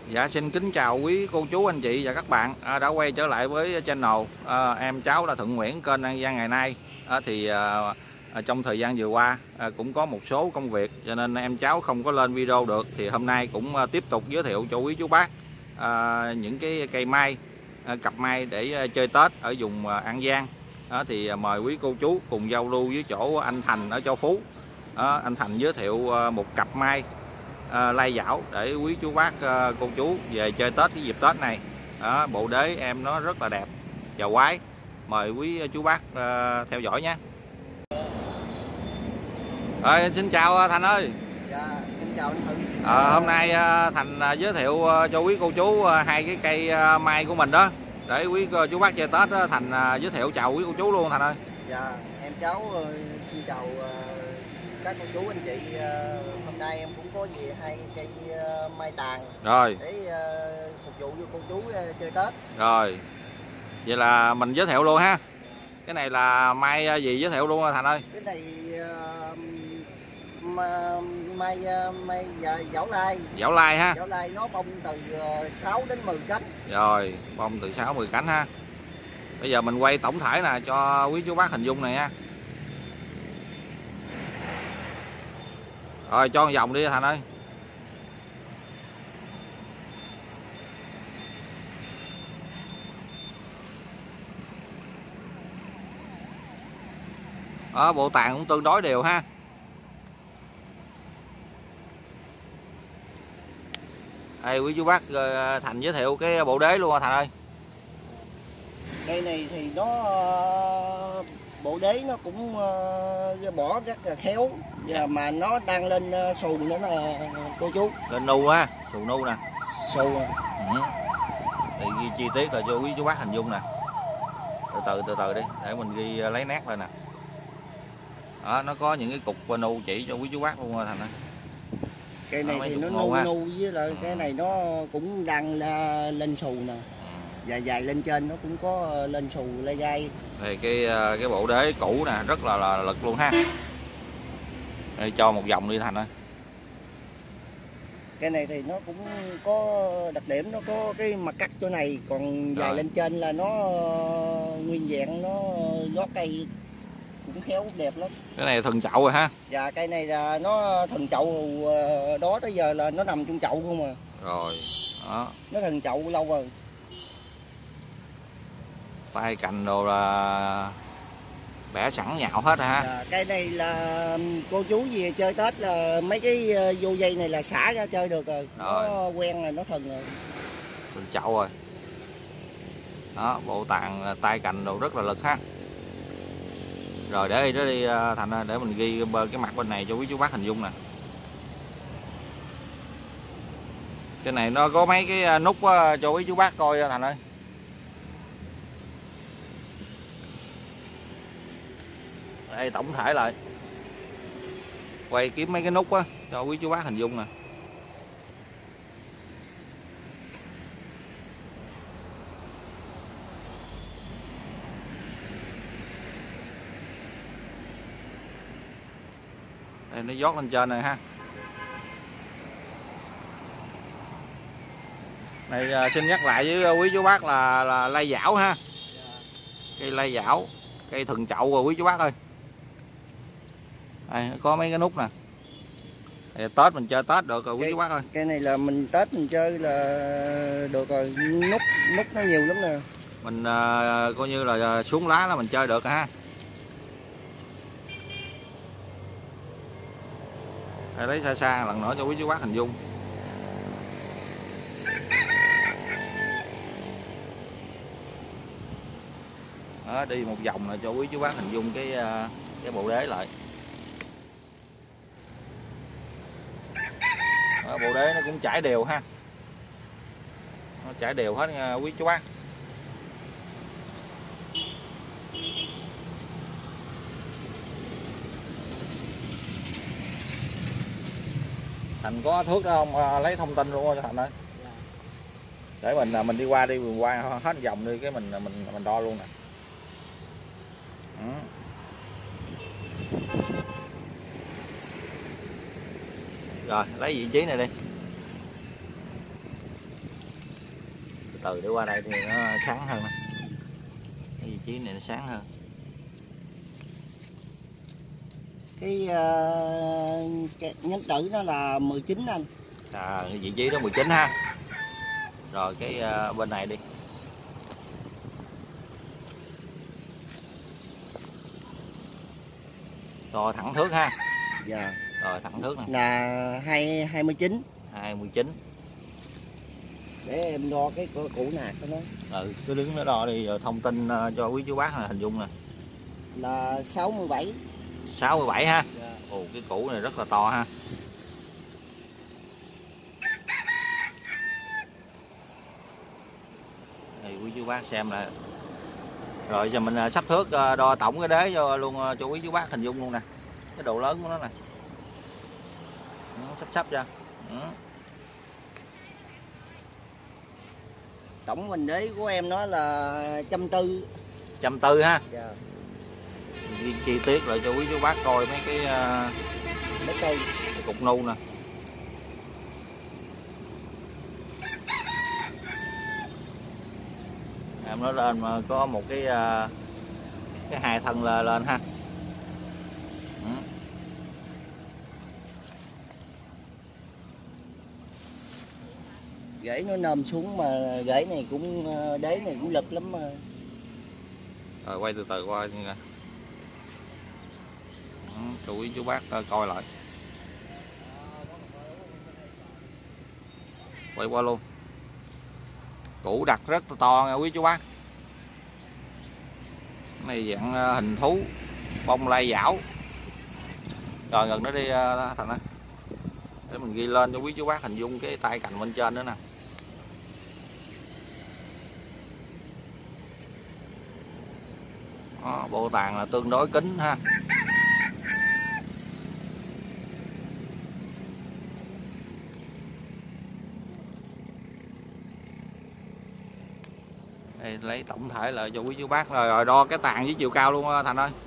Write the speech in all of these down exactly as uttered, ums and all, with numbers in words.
Dạ xin kính chào quý cô chú anh chị và các bạn à, đã quay trở lại với channel à, em cháu là Thuận Nguyễn kênh An Giang ngày nay. À, thì à, à, trong thời gian vừa qua à, cũng có một số công việc cho nên em cháu không có lên video được, thì hôm nay cũng à, tiếp tục giới thiệu cho quý chú bác à, những cái cây mai, à, cặp mai để à, chơi Tết ở vùng à, An Giang. À, thì à, mời quý cô chú cùng giao lưu với chỗ anh Thành ở Châu Phú. À, anh Thành giới thiệu à, một cặp mai À, lai dảo để quý chú bác à, cô chú về chơi Tết cái dịp Tết này. Đó, bộ đế em nó rất là đẹp và quái, mời quý chú bác à, theo dõi nhé. À, xin chào Thành ơi. Dạ, xin chào anh Thuận. À, hôm nay à, Thành à, giới thiệu à, cho quý cô chú à, hai cái cây à, mai của mình đó để quý à, chú bác chơi Tết đó. Thành à, giới thiệu chào quý cô chú luôn Thành ơi. Dạ, em cháu xin chào các cô chú anh chị. Hôm nay em cũng có về hai cây mai tàn Rồi để phục vụ cho cô chú chơi Tết. Rồi, vậy là mình giới thiệu luôn ha. Cái này là mai gì giới thiệu luôn Thành ơi? Cái này mai mai dảo lai. Dảo lai ha. Dảo lai nó bông từ sáu đến mười cánh. Rồi, bông từ sáu mười cánh ha. Bây giờ mình quay tổng thể nè cho quý chú bác hình dung này nha. Rồi cho một vòng đi Thành ơi. Đó, bộ tàn cũng tương đối đều ha. Đây quý chú bác, Thành giới thiệu cái bộ đế luôn à Thành ơi. Cây này thì nó bộ đế nó cũng bỏ rất là khéo, và mà nó đang lên xù nữa là cô chú. Lên nu ha, xù nu nè. Xù à. Ừ. Thì ghi chi tiết là cho quý chú bác hình dung nè. Từ từ từ từ đi để mình ghi lấy nét lên nè. Đó, nó có những cái cục nu chỉ cho quý chú bác luôn Thành ơi. Cây này đó, thì nó nu nu với lại ừ. Cái này nó cũng đang lên xù nè. Dài dài lên trên nó cũng có lên xù lê gai. Thì cái cái bộ đế cũ nè rất là, là lực luôn ha. Đây, cho một vòng đi Thành ơi. Cái này thì nó cũng có đặc điểm, nó có cái mặt cắt chỗ này, còn dài rồi. Lên trên là nó nguyên vẹn, nó lót cây cũng khéo đẹp lắm. Cái này thuần chậu rồi ha. Dạ, cây này là nó thuần chậu đó tới giờ là nó nằm trong chậu không à. Rồi đó. Nó thuần chậu lâu rồi. Tay cành đồ là bẻ sẵn nhạo hết rồi ha. À, cây này là cô chú về chơi Tết là mấy cái vô dây này là xả ra chơi được rồi, rồi. Nó quen rồi, nó thuần rồi. Thuần chậu rồi. Đó, bộ tàn tay cành đồ rất là lực ha. Rồi để đi đó đi Thành, để mình ghi cái mặt bên này cho quý chú bác hình dung nè. Cái này nó có mấy cái nút cho quý chú bác coi Thành ơi. Đây tổng thể lại quay kiếm mấy cái nút á cho quý chú bác hình dung nè. Đây nó dót lên trên này ha. Này xin nhắc lại với quý chú bác là, là lai dảo ha. Cây lai dảo, cây thuần chậu rồi quý chú bác ơi. Đây, có mấy cái nút nè. Đây, Tết mình chơi Tết được rồi quý chú bác ơi. Cây này là mình Tết mình chơi là được rồi, nút nút nó nhiều lắm nè. Mình uh, coi như là xuống lá là mình chơi được ha. Đây, lấy xa xa lần nữa cho quý chú bác hình dung. Đó, đi một vòng là cho quý chú bác hình dung cái cái bộ đế lại. Đó, bộ đế nó cũng chảy đều ha. Nó chảy đều hết nha quý chú bác. Thành có thước đó không? Lấy thông tin luôn cho Thành ơi. Để mình mình đi qua đi mình qua hết vòng đi cái mình mình mình đo luôn nè. Ừ. Rồi lấy vị trí này đi. từ để qua đây thì nó sáng hơn, cái vị trí này nó sáng hơn. Cái, uh, cái nhánh tử nó là mười chín anh. À, cái vị trí đó mười chín ha. Rồi cái uh, bên này đi. Rồi thẳng thước ha. Dạ. Rồi thẳng thước nè. Là hai hai mươi chín. hai mươi chín. Để em đo cái củ nạc của nó. Ừ, cứ đứng nó đo đi rồi thông tin uh, cho quý chú bác là hình dung nè. Là sáu mươi bảy. sáu mươi bảy ha. Dạ. Ồ, cái củ này rất là to ha. Thì quý chú bác xem lại. Rồi giờ mình sắp thước đo tổng cái đế cho luôn cho quý chú bác hình dung luôn nè. Cái độ lớn của nó nè. Sắp sắp ra. Ừ. Tổng mình đế của em nó là trăm tư. Trăm tư ha. Dạ. Ghi chi tiết lại cho quý chú bác coi mấy cái, mấy cây cái cục nu nè. Em nói lên mà có một cái cái hai thân lên, lên ha. Ừ. Rễ nó nôm xuống mà rễ này cũng đế này cũng lực lắm mà. Rồi quay từ từ qua nha. Ừ, chú ý chú bác coi lại. Quay qua luôn. Củ đặt rất là to nha quý chú bác. Cái này dạng hình thú bông lai dảo. Rồi gần nó đi Thành ơi. Để mình ghi lên cho quý chú bác hình dung cái tay cành bên trên nữa nè. Đó, bộ tàn là tương đối kín ha. Đây, lấy tổng thể lại cho quý chú bác rồi, rồi đo cái tàn với chiều cao luôn Thành ơi.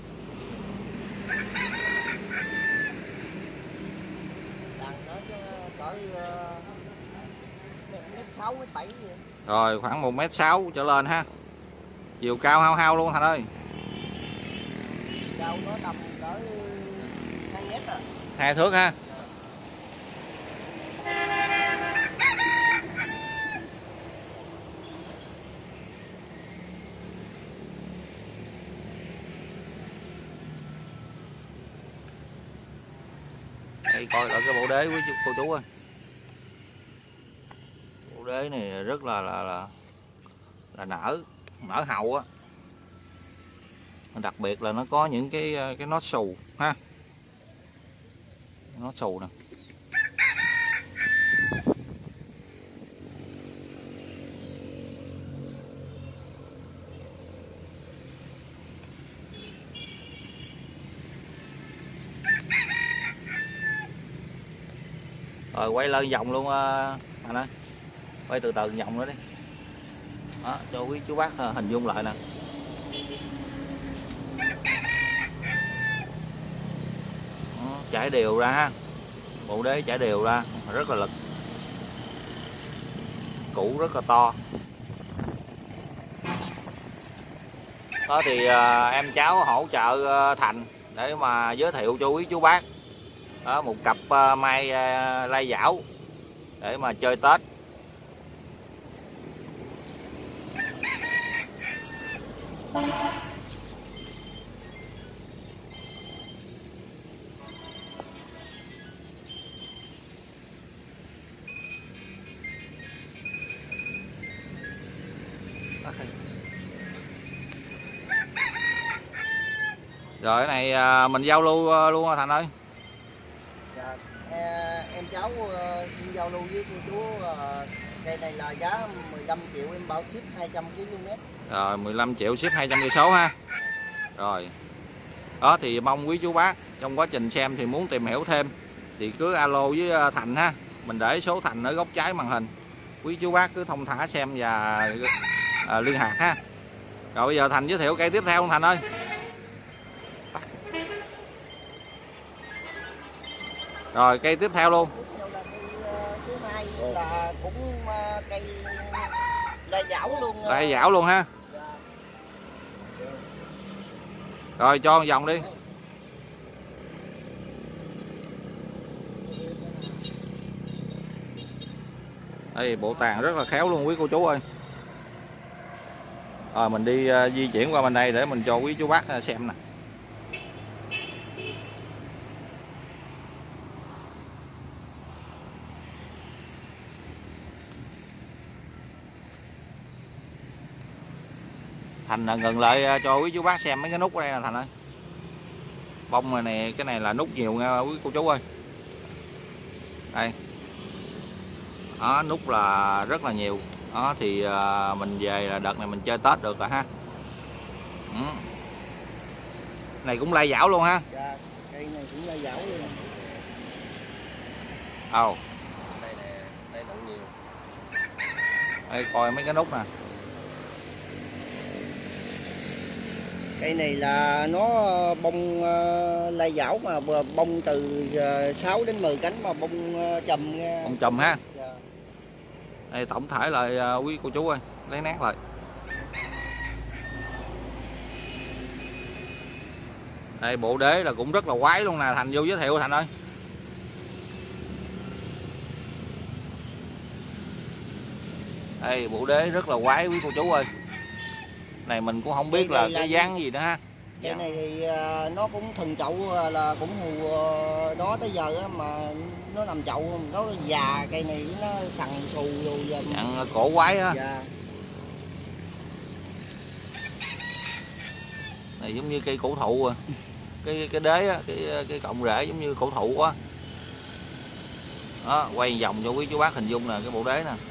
Rồi khoảng một mét sáu trở lên ha. Chiều cao hao hao luôn Thành ơi. Cao nó tầm cỡ hai mét à. Hai thước ha. Đây coi lại cái bộ đế với cô chú ơi. Bộ đế này rất là là là, là nở nở hậu á. Đặc biệt là nó có những cái cái nốt xù ha. Nốt xù nè. Rồi quay lên vòng luôn anh ơi. Quay từ từ vòng nữa đi. Đó, cho quý chú bác hình dung lại nè. Đó, chảy đều ra ha. Bộ đế chảy đều ra rất là lực. Củ rất là to. Đó thì à, em cháu hỗ trợ à, Thành để mà giới thiệu cho quý chú bác. Đó, một cặp à, mai à, lai dảo để mà chơi Tết. Rồi cái này à, mình giao lưu luôn Thành ơi. Dạ, em cháu xin giao lưu với cô chú. Cây này là giá mười lăm triệu, em bảo ship hai trăm ki lô mét. Rồi mười lăm triệu ship hai trăm cây số ha. Rồi. Đó thì mong quý chú bác trong quá trình xem thì muốn tìm hiểu thêm thì cứ alo với Thành ha. Mình để số Thành ở góc trái màn hình. Quý chú bác cứ thông thả xem và à, liên lạc ha. Rồi bây giờ Thành giới thiệu cây tiếp theo không Thành ơi? Rồi cây tiếp theo luôn. Tiếp theo là cây số hai là cũng cây lai dảo luôn. Lai dảo luôn ha. Dạ. Rồi cho một vòng đi. Đây bộ tàn rất là khéo luôn quý cô chú ơi. Rồi mình đi uh, di chuyển qua bên đây để mình cho quý chú bác uh, xem nè. Thành là ngừng lại uh, cho quý chú bác xem mấy cái nút ở đây nè Thành ơi. Bông này nè, cái này là nút nhiều nha quý cô chú ơi. Đây. Đó, nút là rất là nhiều. Đó thì uh, mình về là đợt này mình chơi Tết được rồi ha. Ừ. Này cũng lai dảo luôn ha. Dạ, cây này cũng lai dảo luôn. Ồ. Oh. Đây nè, đây nụ nhiều. Đây coi mấy cái nút nè. Cây này là nó bông uh, lai dảo mà bông từ uh, sáu đến mười cánh mà bông uh, chùm nha. Bông chùm ha. Dạ. Đây tổng thể lại uh, quý cô chú ơi, lấy nát lại. Đây bộ đế là cũng rất là quái luôn nè, Thành vô giới thiệu Thành ơi. Đây bộ đế rất là quái quý cô chú ơi. Này mình cũng không biết là cái dáng gì nữa ha. Cái này thì uh, nó cũng thần chậu uh, là cũng hù uh, đó tới giờ uh, mà nó nằm chậu nó già, cây này nó sần xù rồi giờ. Dạng cổ quái á. Dạ. Này giống như cây cổ thụ à. cái cái đế á, cái cái cọng rễ giống như cổ thụ quá. Đó, quay vòng cho quý chú bác hình dung nè cái bộ đế nè.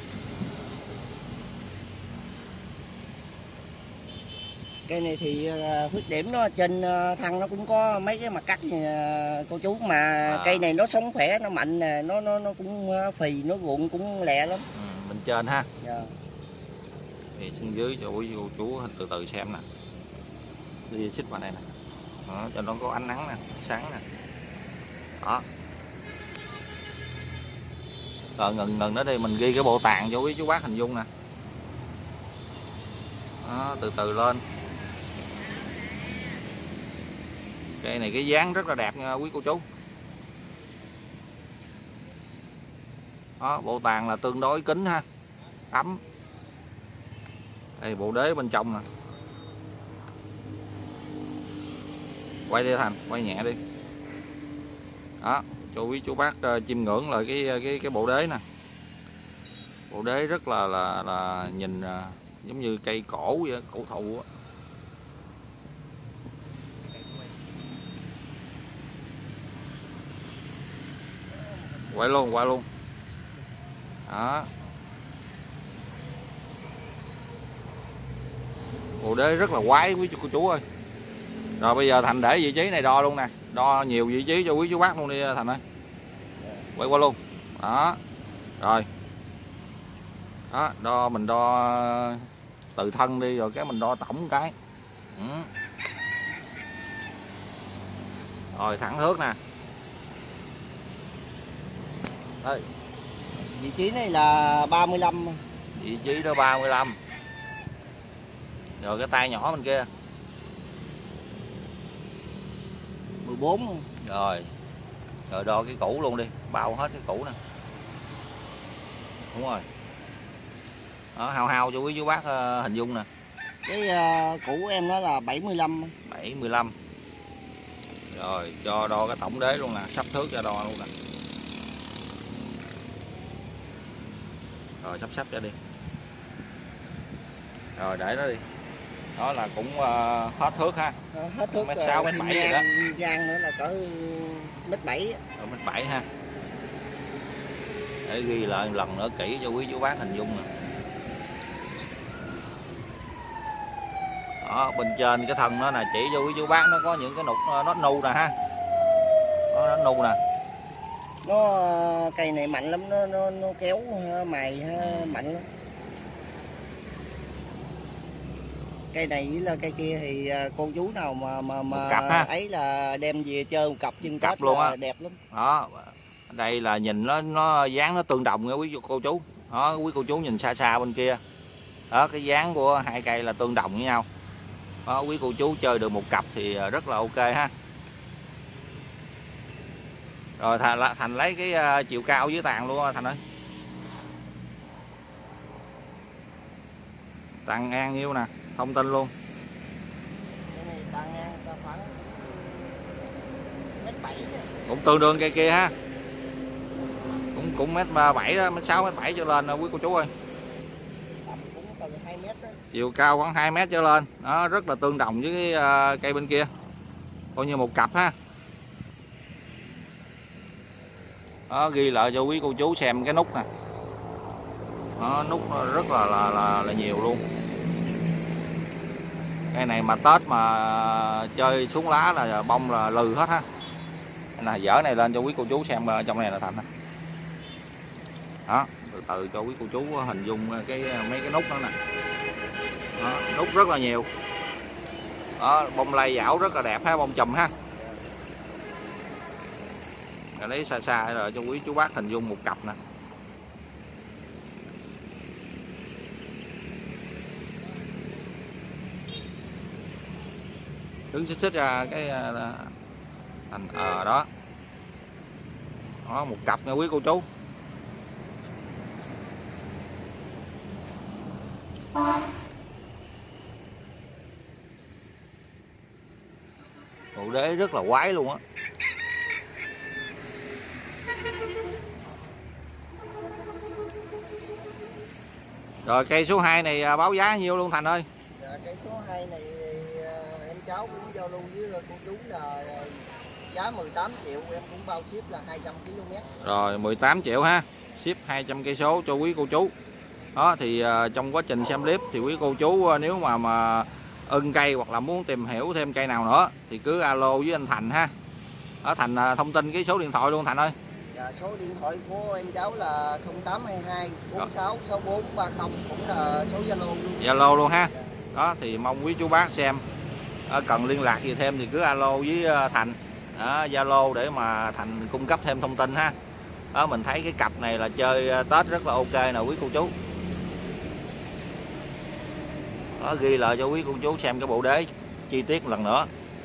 Cây này thì uh, khuyết điểm nó trên uh, thân nó cũng có mấy cái mặt cắt uh, cô chú mà à. Cây này nó sống khỏe, nó mạnh nè, nó nó nó cũng uh, phì, nó ruộng cũng lẹ lắm. Ừ, bên trên ha. Dạ. Thì xuống dưới cho quý cô chú từ từ xem nè. Đi xích vào đây nè. Đó, cho nó có ánh nắng nè, sáng nè. Đó. Rồi ngừng ngừng đó đi, mình ghi cái bộ tàn cho quý chú bác hình dung nè. Đó, từ từ lên. Cây này cái dáng rất là đẹp nha quý cô chú. Đó, bộ tàn là tương đối kín ha, ấm. Đây bộ đế bên trong nè. Quay đi Thành, quay nhẹ đi. Đó, cho quý chú bác uh, chiêm ngưỡng lại cái cái cái bộ đế nè. Bộ đế rất là là là nhìn uh, giống như cây cổ vậy, cổ thụ á. Quay luôn, quay luôn. Đó. Bộ đế rất là quái quý cô chú ơi. Rồi bây giờ Thành để vị trí này đo luôn nè, đo nhiều vị trí cho quý chú bác luôn đi Thành ơi. Quay qua luôn. Đó. Rồi. Đó, đo mình đo từ thân đi rồi cái mình đo tổng cái. Ừ. Rồi thẳng thước nè. Đây. Vị trí này là ba mươi lăm. Vị trí đó ba mươi lăm. Rồi cái tay nhỏ bên kia mười bốn. Rồi. Rồi đo cái củ luôn đi, bao hết cái củ nè. Đúng rồi. Đó, hao hao cho quý chú bác uh, hình dung nè. Cái uh, củ em nó là bảy mươi lăm. bảy mươi lăm. Rồi cho đo cái tổng đế luôn nè, sắp thước cho đo luôn nè. Rồi sắp sắp cho đi. Rồi để nó đi. Đó là cũng uh, hết thước ha. À, hết thước. Mét sáu, mét bảy rồi đó. Gian nữa là cỡ mét bảy. Ở mét bảy ha. Để ghi lại lần nữa kỹ cho quý chú bác hình dung nè. Đó, bên trên cái thân nó là chỉ cho quý chú bác nó có những cái nút nó nu nè ha. Nó, nó nu nè. Nó cây này mạnh lắm, nó nó, nó kéo mài mạnh lắm. Cây này với là cây kia thì cô chú nào mà mà mà cặp ha. Ấy là đem về chơi một cặp chân cặp luôn á, đẹp lắm. Đó, đây là nhìn nó nó dáng nó tương đồng nha quý cô chú. Đó, quý cô chú nhìn xa xa bên kia. Đó, cái dáng của hai cây là tương đồng với nhau. Đó, quý cô chú chơi được một cặp thì rất là ok ha. Rồi Thành, Thành lấy cái chiều cao dưới tàn luôn Thành ơi. Tàn ngang nhiêu nè, thông tin luôn. Cái này tàn ngang khoảng mét bảy. Cũng tương đương cây kia ha. Cũng cũng mét bảy đó, mét sáu, mét bảy trở lên quý cô chú ơi. Cũng từ hai mét đó. Chiều cao khoảng hai mét trở lên. Đó, rất là tương đồng với cái cây bên kia. Coi như một cặp ha. Đó, ghi lại cho quý cô chú xem cái nút nè. Đó, nút rất là là, là là nhiều luôn. Cây này mà Tết mà chơi xuống lá là bông là lừ hết ha. Là dở này lên cho quý cô chú xem trong này là Thành. Đó, từ từ cho quý cô chú hình dung cái mấy cái nút đó nè. Đó, nút rất là nhiều. Đó, bông lay dảo rất là đẹp ha, bông chùm ha. Rồi lấy xa xa rồi cho quý chú bác hình dung một cặp nè. Đứng xích xích ra cái thành ờ đó. Đó, một cặp nha quý cô chú. Bộ đế rất là quái luôn á. Rồi cây số hai này báo giá nhiêu luôn Thành ơi? Dạ, cây số hai này thì em cháu cũng giao lưu với cô chú là giá mười tám triệu, em cũng bao ship là hai trăm ki lô mét. Rồi mười tám triệu ha, ship hai trăm cây số cho quý cô chú. Đó thì uh, trong quá trình xem clip thì quý cô chú uh, nếu mà mà ưng cây hoặc là muốn tìm hiểu thêm cây nào nữa thì cứ alo với anh Thành ha. Đó, Thành uh, thông tin cái số điện thoại luôn Thành ơi. Dạ, số điện thoại của em cháu là không tám hai hai bốn sáu sáu bốn ba không, cũng là số Zalo luôn. Zalo luôn ha. Đó thì mong quý chú bác xem uh, cần liên lạc gì thêm thì cứ alo với uh, Thành. Zalo để mà Thành cung cấp thêm thông tin ha. Đó, mình thấy cái cặp này là chơi Tết rất là ok nè quý cô chú. Đó, ghi lại cho quý cô chú xem cái bộ đế chi tiết một lần nữa.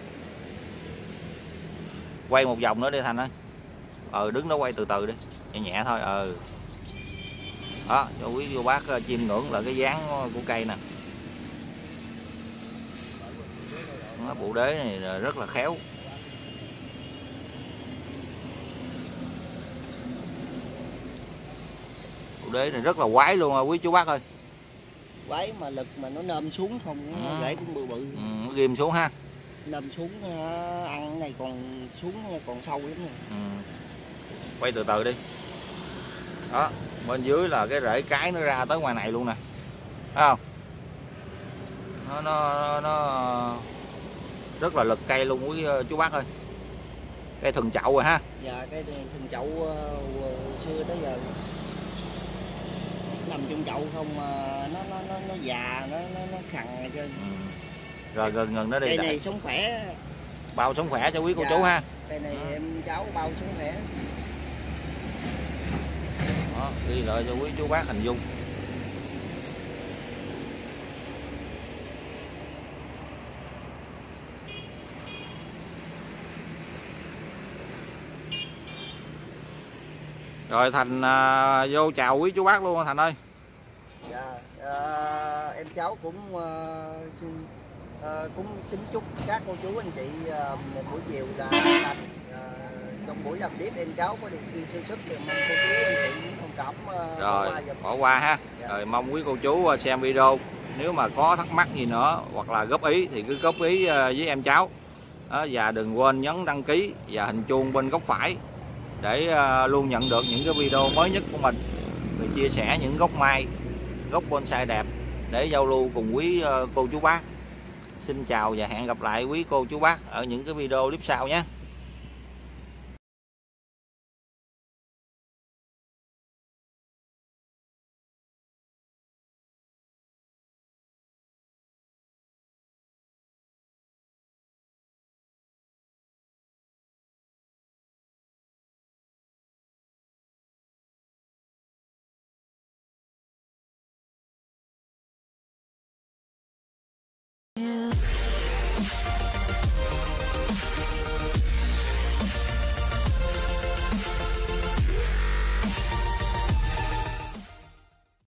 Quay một vòng nữa đi Thành ơi. Ờ đứng đó quay từ từ đi, nhẹ nhẹ thôi. Ờ đó cho quý cô bác chiêm ngưỡng là cái dáng của cây nè. Đó, bộ đế này rất là khéo. Bộ đế này rất là quái luôn quý chú bác ơi. Quái mà lực mà nó nôm xuống không, ừ. rễ cũng bự bự. Ừ, nó ghim xuống ha. Nôm xuống ăn này còn xuống còn sâu lắm rồi. Ừ. Quay từ từ đi. Đó, bên dưới là cái rễ cái nó ra tới ngoài này luôn nè. Thấy không? Nó nó nó rất là lực cây luôn quý chú bác ơi. Cây thuần chậu rồi ha. Dạ, cây thuần chậu uh, xưa tới giờ nằm trong chậu không, uh, nó nó nó nó già, nó nó nó khằn hết trơn. Ừ. Rồi gần gần nó đi. Cây này sống khỏe. Bao sống khỏe cho quý cô dạ, chú ha. Cây này ừ. em cháu bao sống khỏe. Đó, ghi lại cho quý chú bác hình dung. Rồi Thành à, vô chào quý chú bác luôn Thành ơi. Dạ, à, em cháu cũng uh, xin uh, cũng kính chúc các cô chú anh chị uh, một buổi chiều là lành. Uh, trong buổi làm tiếp em cháu có điều kiện sơ sức thì mong cô chú anh chị thông cảm uh, rồi bỏ qua, bỏ qua ha. Dạ. Rồi mong quý cô chú xem video, nếu mà có thắc mắc gì nữa hoặc là góp ý thì cứ góp ý với em cháu. Đó, và đừng quên nhấn đăng ký và hình chuông bên góc phải để uh, luôn nhận được những cái video mới nhất của mình, rồi chia sẻ những gốc mai, gốc bonsai đẹp để giao lưu cùng quý uh, cô chú bác. Xin chào và hẹn gặp lại quý cô chú bác ở những cái video clip sau nhé.